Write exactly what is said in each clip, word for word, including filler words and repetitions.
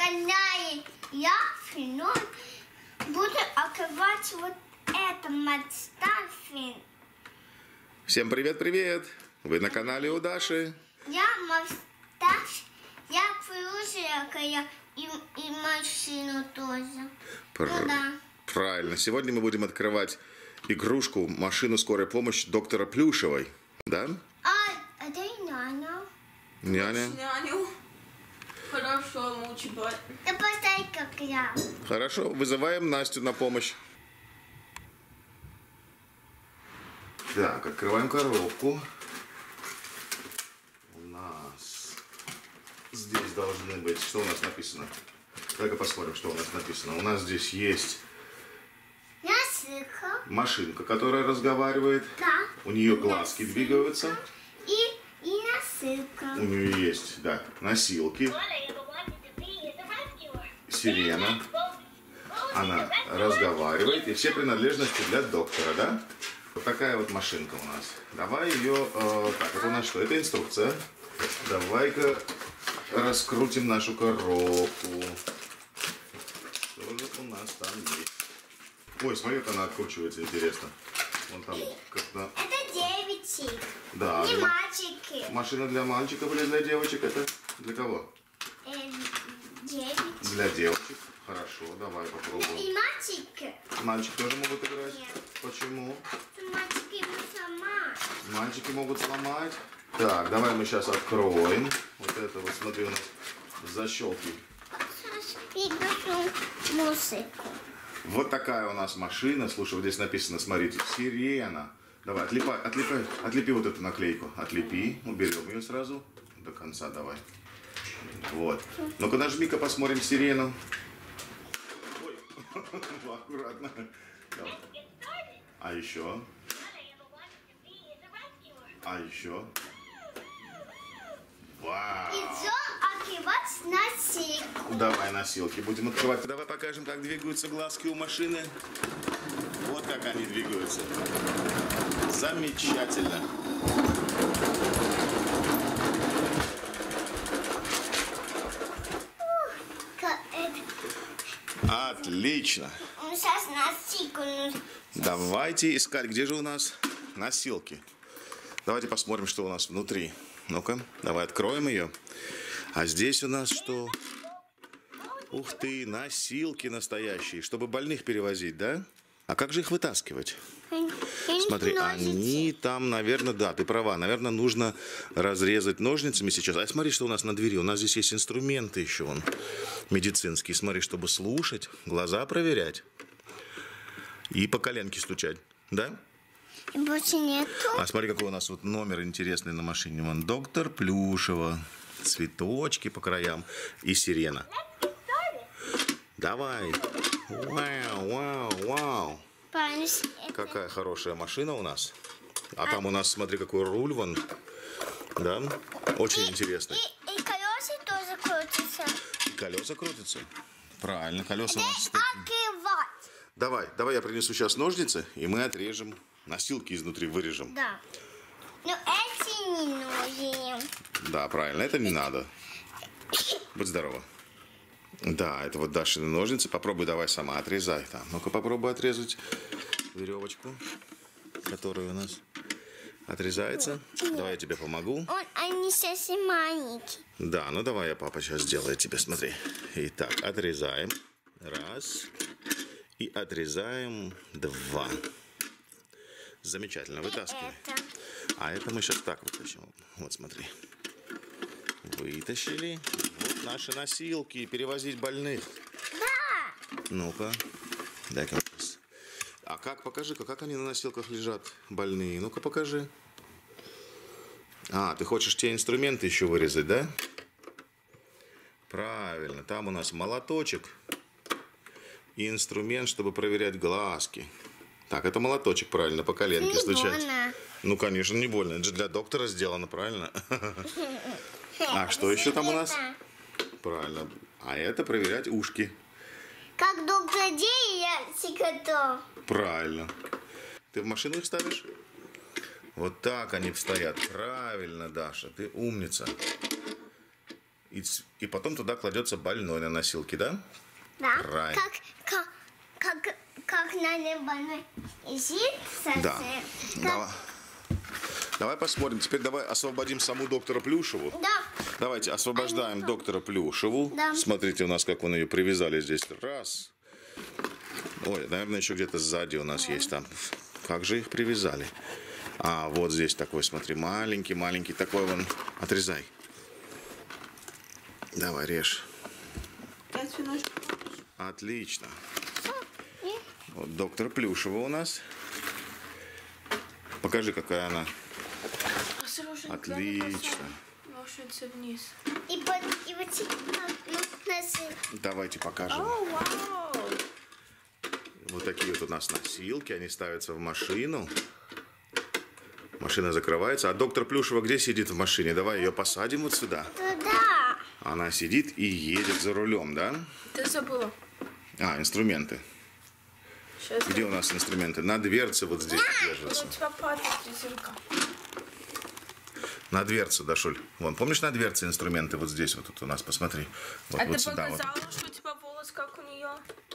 канале я вновь буду открывать вот это Мастафин. Всем привет-привет! Вы на канале у Даши. Я Мастаф, я плюшевая и, и машину тоже. Пр... Ну, да. Правильно. Сегодня мы будем открывать игрушку, машину скорой помощи доктора Плюшевой. Да? А, это и няня. Няня. Няню. Хорошо, мучибать. Да поставь как я. Хорошо, вызываем Настю на помощь. Так, открываем коробку. У нас здесь должны быть... Что у нас написано? Давай-ка посмотрим, что у нас написано. У нас здесь есть Насылка. машинка, которая разговаривает. Да. У нее глазки Насылка. двигаются. И, и насылка. У нее есть, да, носилки. Сирена. Она разговаривает. И все принадлежности для доктора, да? Вот такая вот машинка у нас. Давай ее... Э, так, это у нас что? Это инструкция. Давай-ка раскрутим нашу коробку. Что же у нас там есть? Ой, смотри, как она откручивается, интересно. Вон там как-то... Это девочки. Да. Не ма- мальчики. Машина для мальчиков или для девочек? Это для кого? Э, девочки. Для девочек. Хорошо, давай попробуем. И мальчики. Мальчики тоже могут играть? Нет. Почему? Мальчики мы сама. Мальчики могут сломать. Так, давай мы сейчас откроем. Вот это вот, смотри, у нас защелки. И пишу музыку. Вот такая у нас машина. Слушай, вот здесь написано, смотрите, сирена. Давай, отлипай, отлипай, отлепи вот эту наклейку. Отлепи, уберем ее сразу. До конца давай. Вот. Ну-ка нажми-ка, посмотрим сирену. Ой, аккуратно. Давай. А еще? А еще? Вау! Идем открывать носилку. Давай носилки будем открывать. Давай покажем, как двигаются глазки у машины. Вот как они двигаются. Замечательно. Как это? Отлично. Мы сейчас носилку. Давайте искать, где же у нас носилки. Давайте посмотрим, что у нас внутри. Ну-ка, давай откроем ее. А здесь у нас что? Ух ты, носилки настоящие, чтобы больных перевозить, да? А как же их вытаскивать? Смотри, они там, наверное, да, ты права. Наверное, нужно разрезать ножницами сейчас. А смотри, что у нас на двери. У нас здесь есть инструменты еще, вон, медицинские. Смотри, чтобы слушать, глаза проверять и по коленке стучать, да? Больше нету. А смотри, какой у нас вот номер интересный на машине. Вон доктор Плюшева. Цветочки по краям и сирена. Давай. Вау, вау, вау. Какая хорошая машина у нас. А там у нас, смотри, какой руль вон. Да? Очень интересный. И, и колеса тоже крутятся. И колеса крутятся. Правильно, колеса у нас Здесь такие. открывать. Давай, давай я принесу сейчас ножницы, и мы отрежем. Носилки изнутри вырежем. Да. Но эти не нужны. Да, правильно, это не надо. Будь здорова. Да, это вот Дашины ножницы. Попробуй давай сама отрезай. Там. Ну-ка попробуй отрезать веревочку, которая у нас отрезается. Давай я тебе помогу. Он, они совсем маленькие. Да, ну давай я, папа, сейчас сделаю тебе, смотри. Итак, отрезаем. Раз. И отрезаем два. Замечательно, вытаскивай. Это. А это мы сейчас так вытащим. Вот, смотри. Вытащили. Вот наши носилки. Перевозить больных. Да. Ну-ка. Дай-ка. А как, покажи-ка, как они на носилках лежат, больные. Ну-ка, покажи. А, ты хочешь те инструменты еще вырезать, да? Правильно. Там у нас молоточек и инструмент, чтобы проверять глазки. Так, это молоточек, правильно, по коленке Не стучать. больно. Ну, конечно, не больно. Это же для доктора сделано, правильно? А что еще там у нас? Правильно. А это проверять ушки. Как доктор Дей, я всегда. Правильно. Ты в машину их ставишь? Вот так они стоят. Правильно, Даша, ты умница. и, и потом туда кладется больной на носилки, да? Да. Правильно. Как, как, как, как на небольной сидит совсем. Да. Как- Давай. Давай посмотрим. Теперь давай освободим саму доктора Плюшеву. Да. Давайте освобождаем доктора Плюшеву. Да. Смотрите, у нас как он ее привязали здесь. Раз. Ой, наверное, еще где-то сзади у нас есть там. Как же их привязали? А, вот здесь такой, смотри, маленький, маленький. Такой вон. Отрезай. Давай, режь. Я тебе нож покажу. Отлично. Вот доктор Плюшева у нас. Покажи, какая она. Осторожно, Отлично. Лошадь вниз. И вот, и вот как носил. Давайте покажем. О, вау! Вот такие вот у нас носилки. Они ставятся в машину. Машина закрывается. А доктор Плюшева где сидит в машине? Давай ее посадим вот сюда. Туда. Она сидит и едет за рулем, да? Ты забыла. А, инструменты. Сейчас. Где у нас инструменты? На дверце вот здесь У держатся. тебя падает резерка. На дверце, Дашуль. Вон, помнишь, на дверце инструменты вот здесь вот тут у нас, посмотри. Вот, А вот ты сюда вот. показала, что у тебя волос как у нее?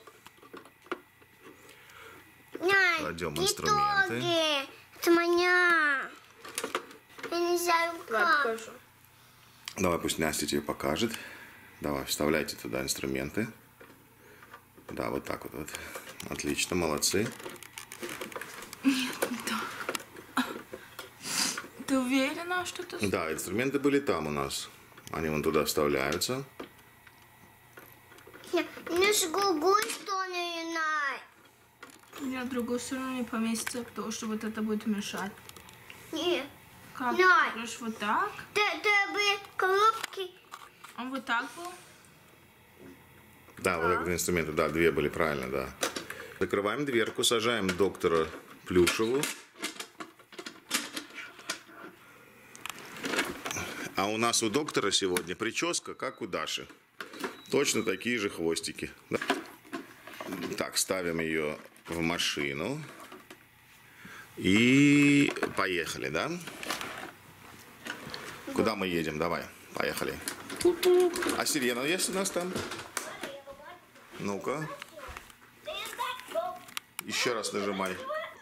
Няй, Кладем итоги. инструменты. Это моя. Я не знаю Давай как. покажу. Давай, пусть Настя тебе покажет. Давай, вставляйте туда инструменты. Да, вот так вот. вот. Отлично, молодцы. Ты уверена, что ты... Да, инструменты были там у нас. Они вон туда вставляются. Не с другой стороны, Най. У меня в другую сторону не поместится, потому что вот это будет мешать. Нет. Как? Най. Ты вот так? Ты, ты бы коробки. Он вот так был? Да, вот так вот инструменты. Да, две были, правильно, да. Закрываем дверку, сажаем доктора Плюшеву. А у нас у доктора сегодня прическа, как у Даши. Точно такие же хвостики. Да. Так, ставим ее в машину. И поехали, да? Куда мы едем? Давай, поехали. А сирена есть у нас там? Ну-ка. Еще раз нажимай.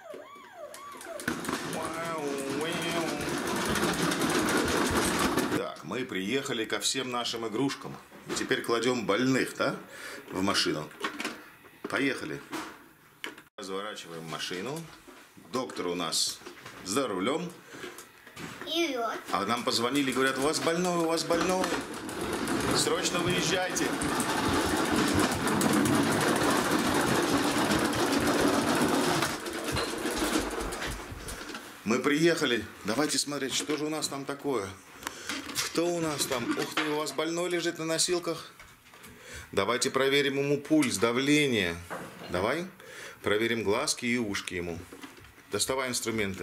Так, мы приехали ко всем нашим игрушкам. Теперь кладем больных, да, в машину. Поехали. Разворачиваем машину. Доктор у нас за рулем. Вперед. А нам позвонили, говорят, у вас больной, у вас больной. Срочно выезжайте. Мы приехали. Давайте смотреть, что же у нас там такое. Кто у нас там? Ух ты, у вас больной лежит на носилках. Давайте проверим ему пульс, давление. Давай проверим глазки и ушки ему. Доставай инструменты.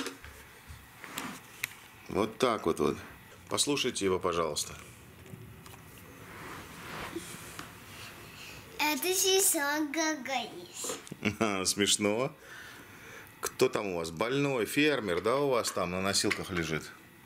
Вот так вот вот. Послушайте его, пожалуйста. Это сисонка горит. Смешно. Кто там у вас? Больной фермер, да, у вас там на носилках лежит?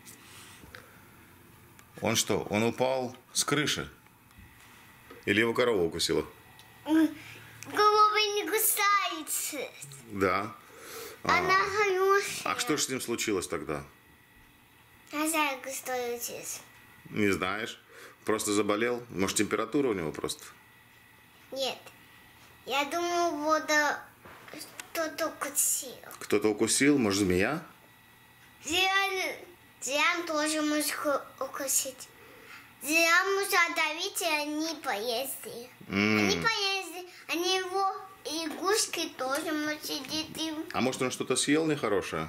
Он что, он упал с крыши? Или его корова укусила? Голова не кусается. Да. Она хорошая. А что же с ним случилось тогда? Я знаю, что это. Не знаешь? Просто заболел? Может, температура у него просто? Нет. Я думаю, вот э, кто-то укусил. Кто-то укусил? Может, змея? Диан, Диан тоже может ку- укусить. Диан может отдавить, и они поездили. М. Они поездили. Они его игрушки тоже может сидеть им. А может, он что-то съел нехорошее?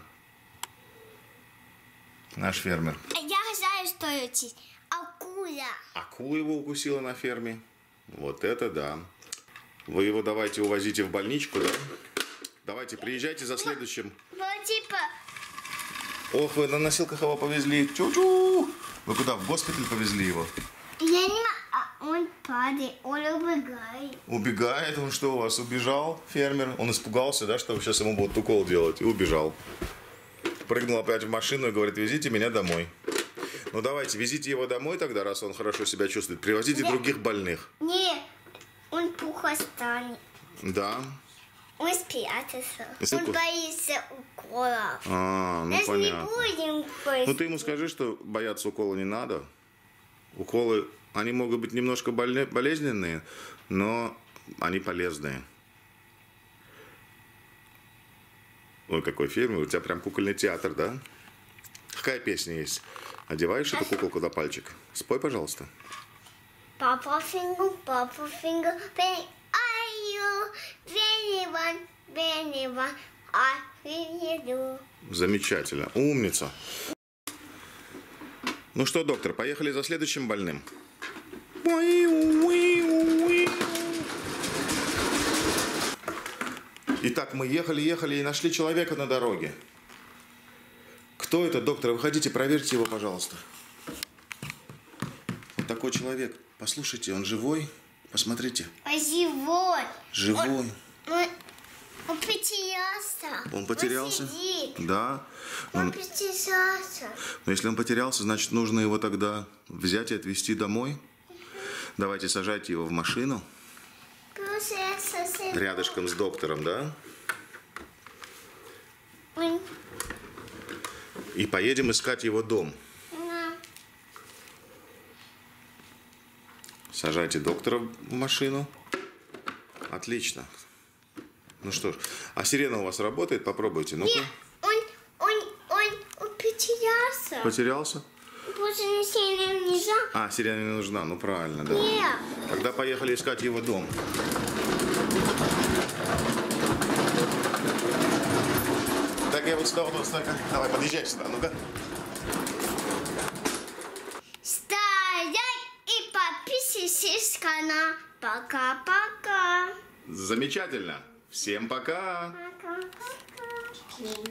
Наш фермер. Я знаю, что это. Акула. Акула его укусила на ферме. Вот это да. Вы его давайте увозите в больничку, да? Давайте, приезжайте за следующим. Вот типа, Ох, вы на носилках его повезли. Чу-чу. Вы куда, в госпиталь повезли его? я не знаю, а он падает, он убегает. Убегает? Он что, у вас убежал, фермер? Он испугался, да, что сейчас ему будут укол делать, и убежал. Прыгнул опять в машину и говорит, везите меня домой. Ну давайте, везите его домой тогда, раз он хорошо себя чувствует. Привозите Да. других больных. Не, он плохо станет. Да. Он спрятался. Если Он укус- боится уколов. А, ну Даже понятно. не будем бояться. Ну ты ему скажи, что бояться укола не надо. Уколы, они могут быть немножко больне- болезненные, но они полезные. Ой, какой фильм, у тебя прям кукольный театр, да? Какая песня есть? Одеваешь эту куколку на пальчик? Спой, пожалуйста. Папа фингер, папа фингер, бен, аю, вениван, вениван, а венеду. Замечательно. Умница. Ну что, доктор, поехали за следующим больным. Итак, мы ехали, ехали и нашли человека на дороге. Кто это, доктор? Выходите, проверьте его, пожалуйста. Вот такой человек. Послушайте, он живой? Посмотрите. А живой. Живой. Он, он, он потерялся. Он потерялся? Он сидит. Да. Он Он- потерялся. Но если он потерялся, значит, нужно его тогда взять и отвезти домой. Давайте сажайте его в машину. Просто я совсем- Рядышком с доктором, да? Он- И поедем искать его дом. на. Сажайте доктора в машину. Отлично. Ну что ж, а сирена у вас работает? Попробуйте. Ну-ка. Нет, он, он, он, он потерялся. Потерялся? Просто не сильно нельзя. А, сирена не нужна. Ну правильно, да. Нет. Тогда поехали искать его дом. Так, я вот сюда, вот сюда. Давай, подъезжай сюда, ну-ка. Стоять и подписывайтесь на канал. Пока-пока. Замечательно. Всем пока. Пока-пока.